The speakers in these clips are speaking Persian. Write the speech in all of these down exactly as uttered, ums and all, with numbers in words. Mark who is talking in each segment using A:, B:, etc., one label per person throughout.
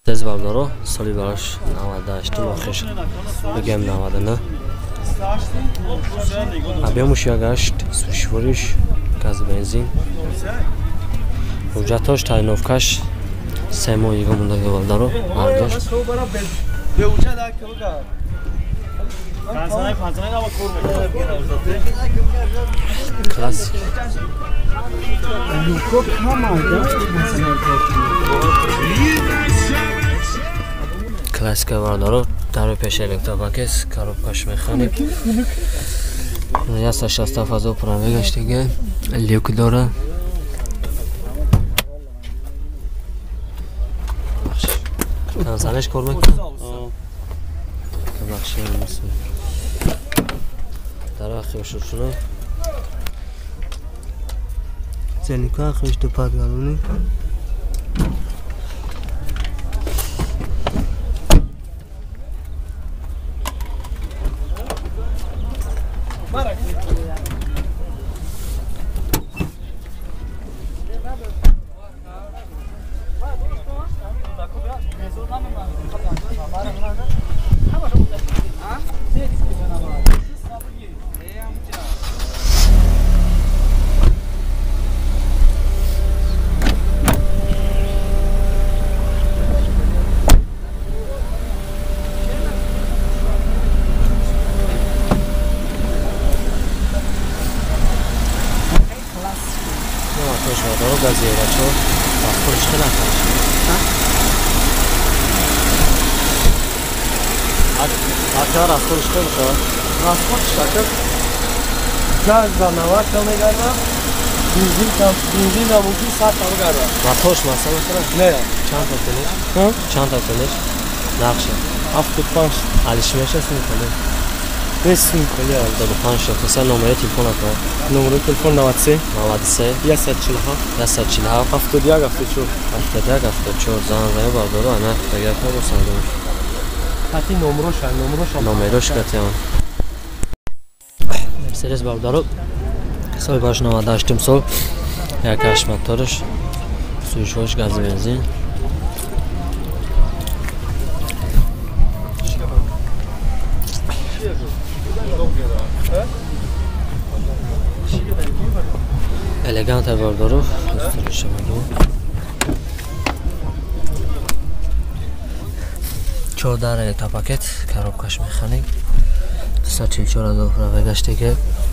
A: Tez bardaro soли barаш نود و هشت مخش بگم نود و نه объемуш یک сушвориш газ бензин ҳуҷҷатош таъйиновкаш се моҳига мондаги бардaro бардошт классик классика бардaro дарои пеши электропакет коробкаш механик яста шаста фазо правегаштига люк дора канзанеш кор мекунад бахши мисл дарахи шушуна ценика хишто падгалуни
B: газ ба навад кам мегарда бензин кам бензин намуки сад кам гарда
A: ватош масала кара
B: не
A: чанд та телеш ха чанд та телеш нақша
B: ҳафтод и панҷ
A: алишмеш аст мекунем
B: бес мекунем
A: ҳафтод и панҷ песа номери телефон ака
B: номери телефон навад и се
A: навад и се
B: сад и чил ҳафт
A: сад и чил ҳафт
B: ҳафтод и як ҳафтод и чор
A: ҳафтод и як ҳафтод и чор зан зан бардоро ана тагар ка босандош
B: хати номерош номерош
A: номерош катям Mercedes bardaro soли бараш навад и ҳаштум сол як ҳашт мотораш сӯишҳош гази бензин элеганта бардaro чордар электропакет коробкаш механик дуста чил и чор ҳазор правегаштига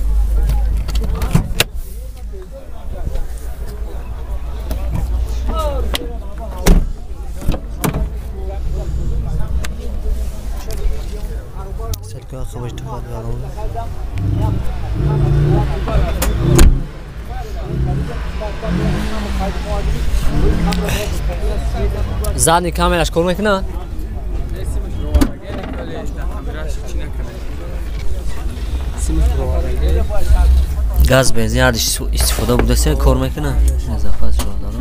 A: задни камераш кор мекунад газ бензин ҳардиш истифода будасе кор мекунад изофа шударо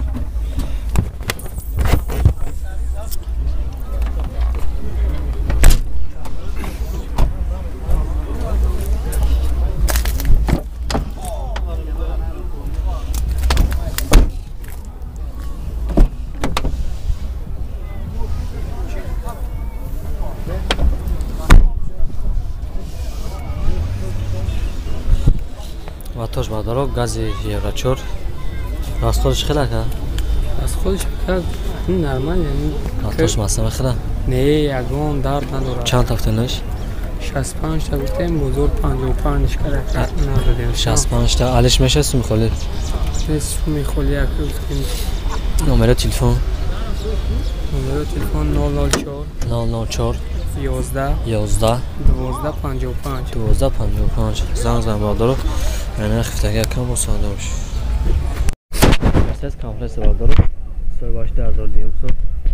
A: ватош бардaro гази евро чор расходиш хела ка
B: расходиш как нормально
A: ватош масала хела
B: не ягон дард надорад
A: чанд тафтелаш
B: шаст и панҷ та гуфтем бузург панҷоҳ и панҷ карак надодем
A: шаст и панҷ та алиш мешаст мехоли
B: су мехоли як
A: номери телефон
B: номери телефон нол нол чор
A: нол нол чор
B: ёздаҳ
A: ёздаҳ
B: дувоздаҳ панҷоҳ и панҷ
A: дувоздаҳ панҷоҳ и панҷ зан зан бардaro яъне хифтаги якам босанда бош Mercedes комплекс бардaro соли бараш ду ҳазор дуюм сол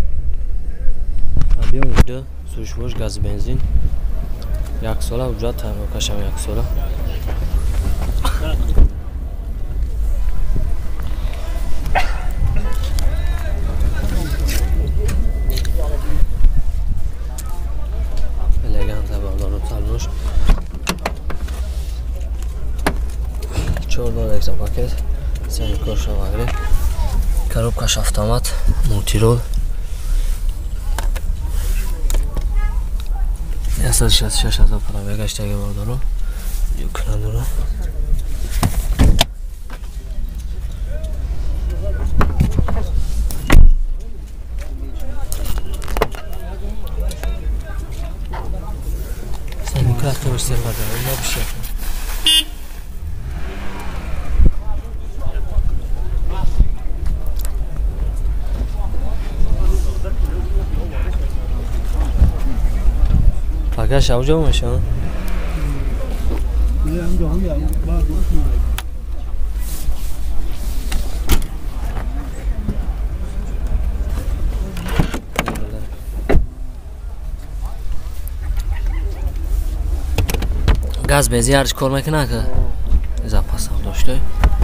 A: объем ҳуҷҷа сӯишвориш гази бензин як сола ҳуҷҷат таъйиновкашам як сола элеганта бардaro салонош чор дор электропакет сенкош авагри коробкаш автомат мультирол صد و شصت و شش هزار پرامه گشتگی باردارو یکنن دارو سنی که اختی بشتر قدر این نبیشه پاکش اوجا میشه گاز بنزین هرچی کار میکنه که زپاس هم داشته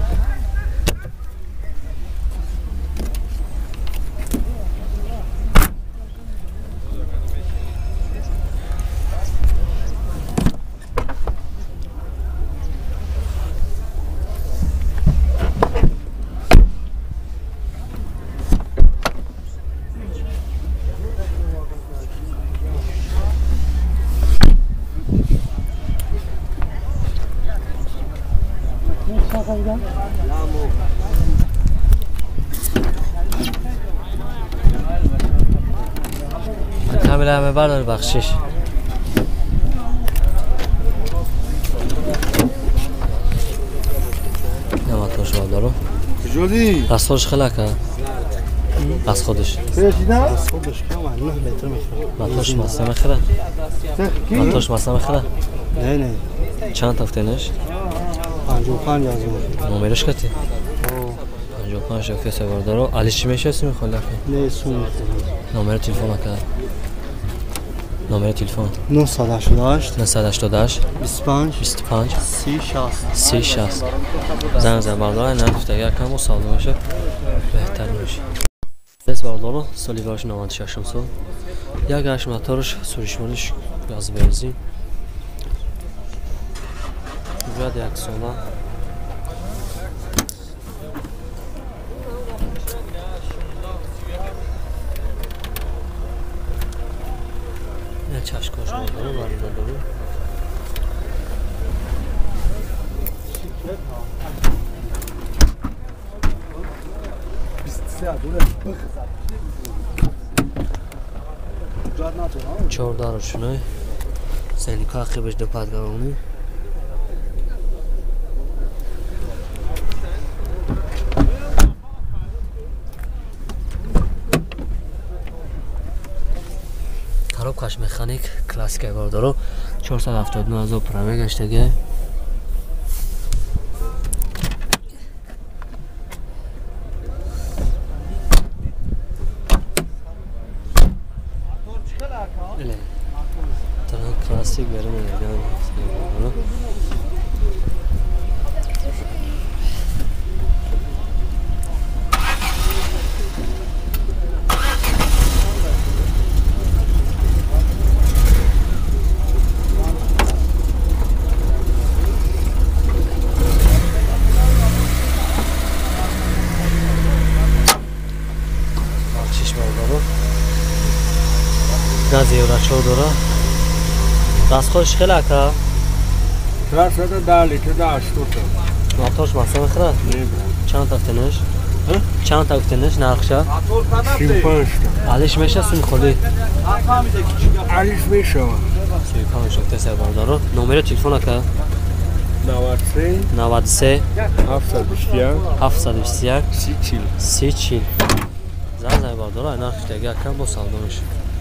A: کامل همه بردار بخشش نماتاش بردارو
B: جودی
A: از خودش خلاکه از خودش
B: از خودش کم نه لیتر میخوره
A: ماتاش ماسه میخوره ماتاش ماسه میخوره
B: نه نه
A: چند تفتنش
B: پنج و پنج از
A: نمرش کتی پنج و پنج شکل سوار علی چی میشه اسمی خلاکه
B: نه سون
A: نمره تلفن اکه نمره تلفن
B: نه صد و هشتاد و هشت
A: نه صد و هشتاد و هشت
B: بیست و پنج
A: بیست و پنج
B: سی شصت
A: سی شصت زن زن باردار نرفته اگر کم و سالم باشه بهتر میشه دست باردارو سالی باش نود و شش سال یک هشت موتورش سوریشمانش گاز بنزین بیاد یک ساله نه چشکاش باردارو باردار دارو چهارده روشونه سنیکا خیبش دو پادگرانی خراب کاش مکانیک کلاسیک باردارو چهارصد و هفتاد و نه هزار پرامه گشتگی کلاسیک برای میگم بخشش باردارو گازی و رچو داره دست خودش خیلی اکا
B: سیصد و ده لیتر ده اشتوته
A: موتورش ماسه میخوره؟ چند تفتنش؟ چند تفتنش نرخشه؟
B: سی و پنج تا
A: علیش میشه سون خولی؟
B: علیش میشه
A: سی و پنج شکته سر باردارو نمره تلفن اکا؟
B: نود و سه
A: نود و سه
B: هفتصد و بیست و یک
A: هفتصد و بیست و یک
B: سی چهل
A: سی چهل زن زن باردارو این نرخش دیگه اکا با سالدونش